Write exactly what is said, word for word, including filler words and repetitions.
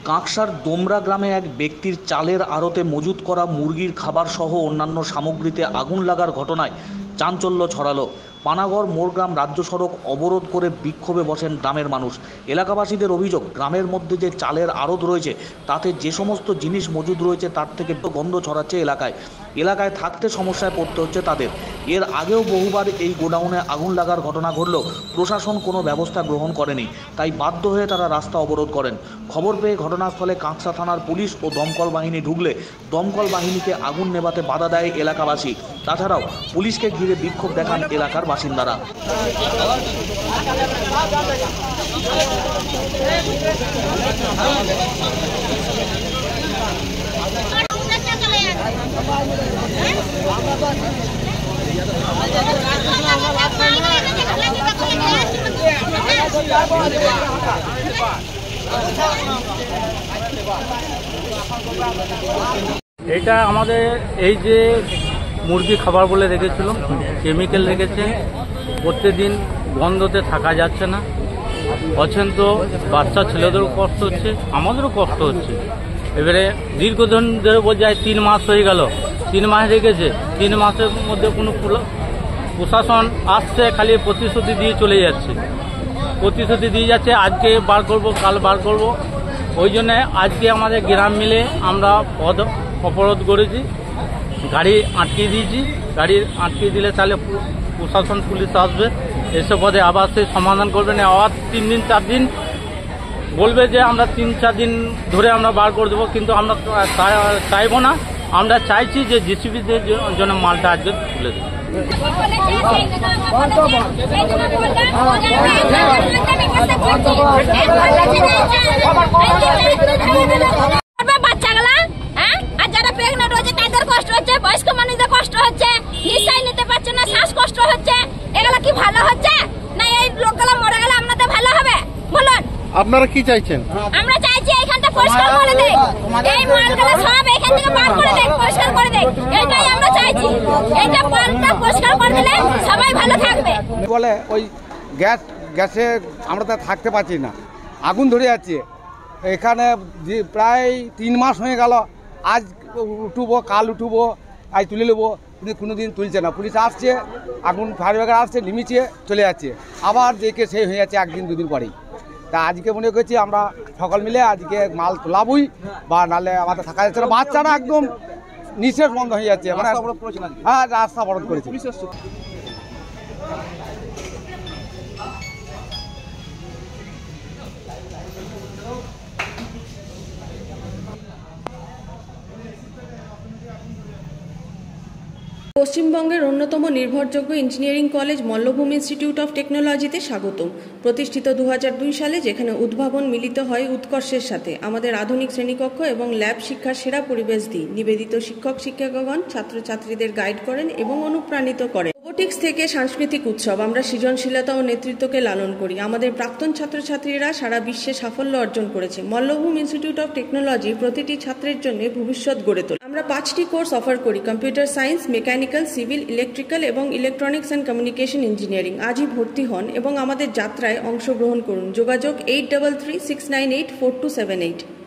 কাঁকসার দোমরা গ্রামে এক ব্যক্তির চালের আড়তে মজুত করা মুরগির খাবার সহ অন্যান্য সামগ্রীতে আগুন লাগার ঘটনায় চাঞ্চল্য ছড়ালো। পানাগড় মোরগ্রাম রাজ্য সড়ক অবরোধ করে বিক্ষোভে বসেন গ্রামের মানুষ। এলাকাবাসীদের অভিযোগ, গ্রামের মধ্যে যে চালের আড়ত রয়েছে তাতে যে সমস্ত জিনিস মজুদ রয়েছে তার থেকে গন্ধ ছড়াচ্ছে এলাকায়। এলাকায় থাকতে সমস্যায় পড়তে হচ্ছে তাদের। এর আগেও বহুবার এই গোডাউনে আগুন লাগার ঘটনা ঘটলেও প্রশাসন কোনো ব্যবস্থা গ্রহণ করেনি, তাই বাধ্য হয়ে তারা রাস্তা অবরোধ করেন। খবর পেয়ে ঘটনাস্থলে কাঁকসা থানার পুলিশ ও দমকল বাহিনী ঢুকলে দমকল বাহিনীকে আগুন নেভাতে বাধা দেয় এলাকাবাসী। তাছাড়াও পুলিশকে ঘিরে বিক্ষোভ দেখান এলাকার বাসিন্দারা। এটা আমাদের এই যে মুরগি খাবার বলে রেখেছিল, কেমিক্যাল রেখেছে, প্রত্যেকদিন গন্ধতে থাকা যাচ্ছে না। অত্যন্ত বাচ্চা ছেলেদেরও কষ্ট হচ্ছে, আমাদেরও কষ্ট হচ্ছে। এবারে দীর্ঘদিন ধরে বোঝায় তিন মাস হয়ে গেল, তিন মাস রেখেছে, তিন মাসের মধ্যে কোনো প্রশাসন আসছে, খালি প্রতিশ্রুতি দিয়ে চলে যাচ্ছে, প্রতিশ্রুতি দিয়ে যাচ্ছে আজকে বার করব, কাল বার করব। ওই জন্যে আজকে আমাদের গ্রাম মিলে আমরা পথ অবরোধ করেছি, গাড়ি আটকে দিয়েছি। গাড়ি আটকে দিলে তাহলে প্রশাসন পুলিশ আসবে, এসব পদে আবার সে সমাধান করবে না। আবার তিন দিন চার দিন বলবে যে আমরা তিন চার দিন ধরে আমরা বার করে দেবো, কিন্তু আমরা চাইবো না। আমরা চাইছি যে জিসিবিদের জন্য মালটা আজকে তুলে দেবো। বাচ্চাগুলা হ্যাঁ, আর যারা প্রেগনেন্ট রয়েছে তাদের কষ্ট হচ্ছে, বয়স্ক মানুষদের কষ্ট হচ্ছে, নিঃশ্বাস নিতে পারছে না, শ্বাসকষ্ট হচ্ছে। এগুলা কি ভালো হচ্ছে না? এই লোকগুলা মরে গেলে আপনাদের ভালো হবে বলুন? আপনারা কি চাইছেন? আমরা চাইছি এইখানটা পরিষ্কার করে দেয়, এই মালগুলো সব এখান থেকে বার করে দেয়, পরিষ্কার করে দেয়। এইটাই আমরা চাইছি। এইটা পালটা পরিষ্কার করে দিলে সবাই ভালো থাকবে। বলে ওই গ্যাস গ্যাসে আমরা তো থাকতে পারছি না, আগুন ধরে যাচ্ছে এখানে। প্রায় তিন মাস হয়ে গেল, আজ উঠবো কাল উঠবো, আজ তুলে নেবো, কিন্তু কোনো দিন তুলছে না। পুলিশ আসছে, আগুন ফায়ার ব্রিগেড আসছে, নিমিছে চলে যাচ্ছে, আবার দেখে সেই হয়ে যাচ্ছে একদিন দুদিন পরেই। তা আজকে মনে করছি আমরা সকল মিলে আজকে মাল তোলাবই, বা নাহলে আমাদের থাকা যাচ্ছে না। বাচ্চারা একদম নিঃশ্বাস বন্ধ হয়ে যাচ্ছে, মানে হ্যাঁ রাস্তা অবরোধ করেছে। পশ্চিমবঙ্গের অন্যতম নির্ভরযোগ্য engineering college Mallabhum institute of টেকনোলজিতে স্বাগতম। প্রতিষ্ঠিত দু হাজার দুই সালে, যেখানে উদ্ভাবন মিলিত হয় উৎকর্ষের সাথে, আমাদের আধুনিক শ্রেণীকক্ষ এবং ল্যাব শিক্ষার সেরা পরিবেশ দিয়ে নিবেদিত শিক্ষক শিক্ষিকাগণ ছাত্রছাত্রীদের গাইড করেন এবং অনুপ্রাণিত করেন। রোবোটিক্স থেকে সাংস্কৃতিক উৎসব, আমরা সৃজনশীলতা ও নেতৃত্বকে লালন করি। আমাদের প্রাক্তন ছাত্রছাত্রীরা সারা বিশ্বে সাফল্য অর্জন করেছে। মল্লভূম ইনস্টিটিউট অফ টেকনোলজি প্রতিটি ছাত্রের জন্য ভবিষ্যৎ গড়ে তোলে। আমরা পাঁচটি কোর্স অফার করি: computer science, mechanical, civil, electrical এবং ইলেকট্রনিক্স অ্যান্ড কমিউনিকেশন ইঞ্জিনিয়ারিং। আজই ভর্তি হন এবং আমাদের যাত্রায় অংশগ্রহণ করুন। যোগাযোগ eight double three six nine eight four two seven eight.